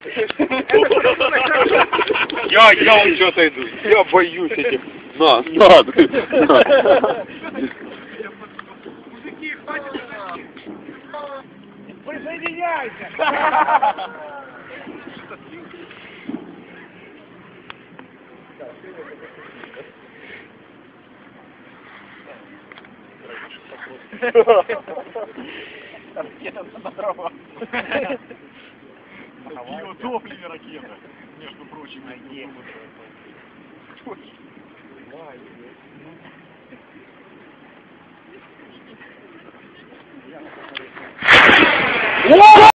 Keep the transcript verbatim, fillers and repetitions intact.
Я, я он что-то иду. Я боюсь этих. На, на, на. Мужики, хватит подожди. Присоединяйся. Ракета на дрова. Такие вот топливе ракеты, между прочим. О!